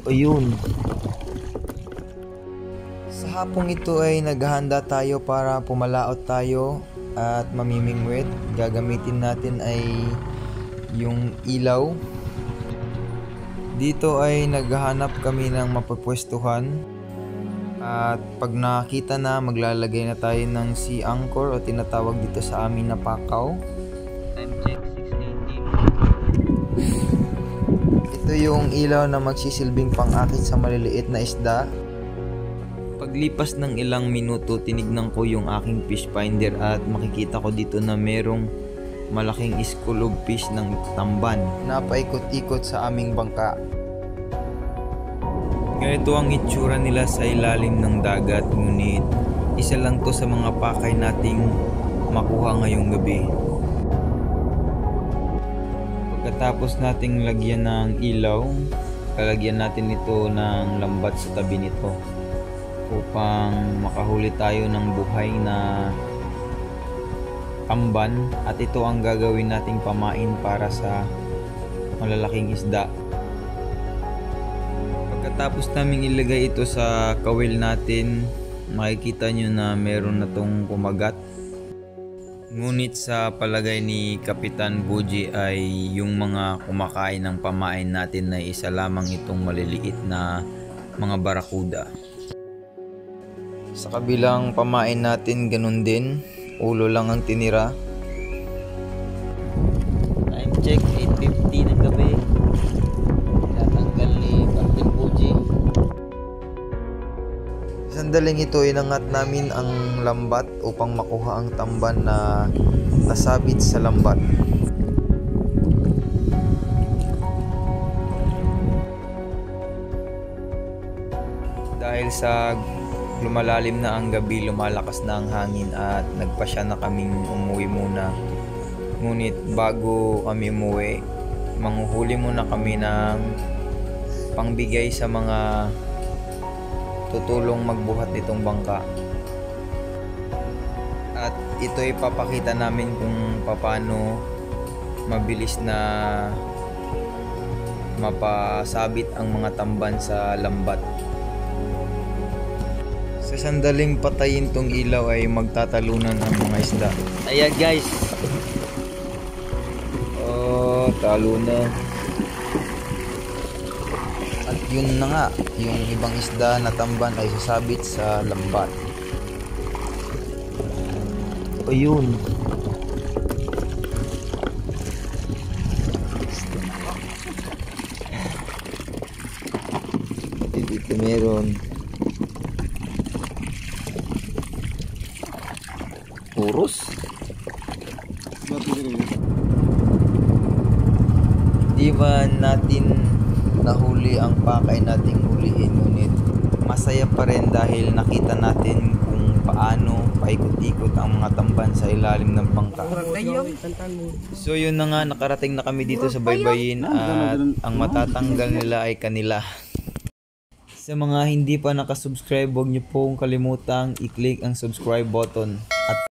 Ayun. Sa hapong ito ay naghahanda tayo para pumalaot tayo at mamimingwit. Gagamitin natin ay yung ilaw. Dito ay naghahanap kami ng mapapwestuhan. At pag nakita na, maglalagay na tayo ng sea anchor o tinatawag dito sa amin na pakaw. Time check 6:18. Ito yung ilaw na magsisilbing pang-akit sa maliliit na isda. Paglipas ng ilang minuto, tinignan ko yung aking fish finder at makikita ko dito na merong malaking school of fish ng tamban na paikot-ikot sa aming bangka. Ganito ang itsura nila sa ilalim ng dagat, ngunit isa lang to sa mga pakay nating makuha ngayong gabi. Pagkatapos nating lagyan ng ilaw, lalagyan natin ito ng lambat sa tabi nito upang makahuli tayo ng buhay na tamban, at ito ang gagawin nating pamain para sa malalaking isda. Pagkatapos naming ilagay ito sa kawil natin, makikita nyo na meron na tong kumagat. Ngunit sa palagay ni Kapitan Buji ay yung mga kumakain ng pamain natin na isa lamang itong maliliit na mga barakuda. Sa kabilang pamain natin ganun din, ulo lang ang tinira. Time check 8:50 ng gabi. Natanggal ni Captain Fuji. Sandaling ito, inangat namin ang lambat upang makuha ang tamban na nasabit sa lambat. Dahil sa lumalalim na ang gabi, lumalakas na ang hangin at nagpasya na kaming umuwi muna. Ngunit bago kami umuwi, manghuhuli muna kami ng pangbigay sa mga tutulong magbuhat nitong bangka. At ito ay papakita namin kung paano mabilis na mapasabit ang mga tamban sa lambat. Sa sandaling patayin tong ilaw ay magtatalunan ang mga isda. Ayan guys. Oh, talo na. At yun na nga, yung ibang isda na tamban ay sasabit sa lambat. Ayun. Dito meron puros. Di ba natin nahuli ang pakay nating hulihin, ngunit masaya pa rin dahil nakita natin kung paano paikot-ikot ang mga tamban sa ilalim ng bangka. So yun na nga, nakarating na kami dito sa Baybayin at ang matatanggal nila ay kanila. Sa mga hindi pa nakasubscribe, huwag niyo pong kalimutang i-click ang subscribe button.